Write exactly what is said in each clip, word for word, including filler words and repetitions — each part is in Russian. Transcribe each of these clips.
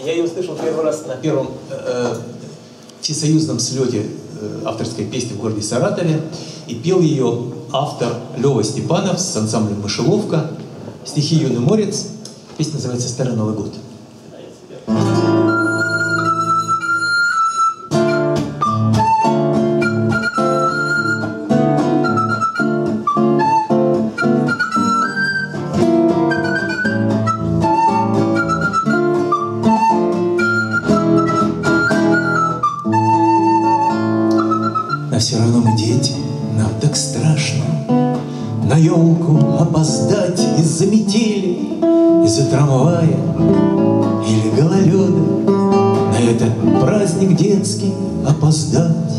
Я ее услышал первый раз на первом э, всесоюзном слете э, авторской песни в городе Саратове. И пел ее автор Лёва Степанов с ансамблем «Мышеловка». Стихи «Юный морец». Песня называется «Старый Новый год». А все равно мы дети, нам так страшно на елку опоздать из-за метели, из-за трамвая или гололеда. На этот праздник детский опоздать.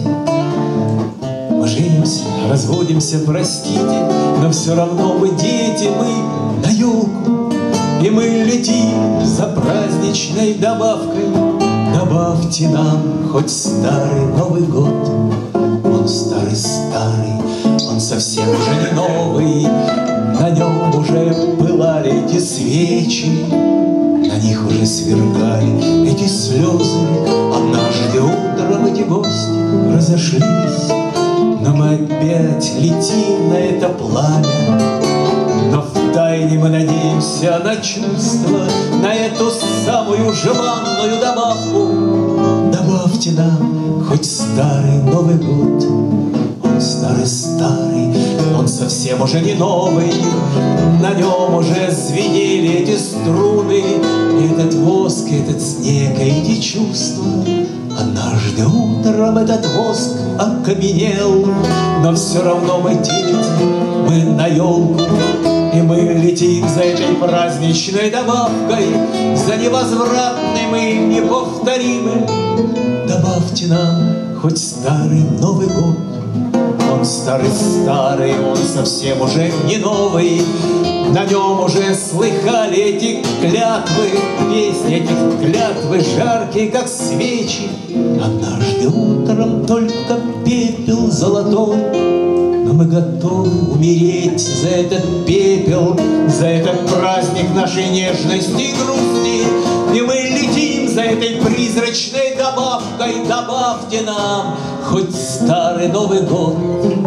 Мы женимся, разводимся, простите, но все равно мы дети, мы на елку. И мы летим за праздничной добавкой. Добавьте нам хоть старый Новый год. Он старый-старый, он совсем уже не новый. На нем уже пылали эти свечи, на них уже сверкали эти слезы. Однажды утром эти гости разошлись, но мы опять летим на это пламя. Но втайне мы надеемся на чувства, на эту самую желанную добавку. Добавьте нам хоть старый Новый год. Он старый-старый, он совсем уже не новый. На нем уже звенели эти струны, и этот воск, и этот снег, и эти чувства. Однажды утром этот воск окаменел, но все равно мы дети, мы на елку. И мы летим за этой праздничной добавкой, за невозвратным и неповторимым. Добавьте нам хоть старый Новый год. Он старый-старый, он совсем уже не новый. На нем уже слыхали эти клятвы, песни этих клятвы жаркие, как свечи. Однажды утром только пепел золотой, но мы готовы умереть за этот пепел, за этот праздник нашей нежности и грусти. И мы летим за этой призрачной добавкой. Добавьте нам хоть старый Новый год.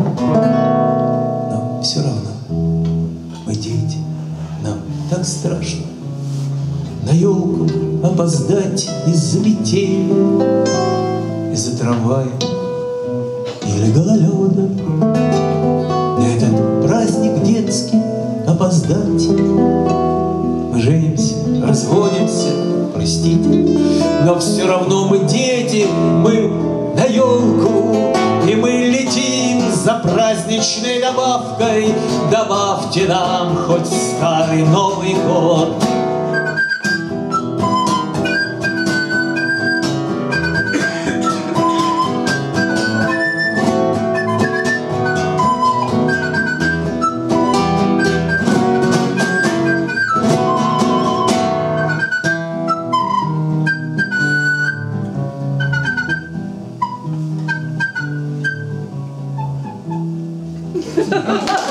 Но все равно мы дети, нам так страшно на елку опоздать из-за метели, из-за трамвая или гололеда. На этот праздник детский опоздать. Мы женимся, разводимся, простите, но все равно мы дети, мы на елку. И мы летим за праздничной добавкой. Добавьте нам хоть старый Новый год. Ha ha ha!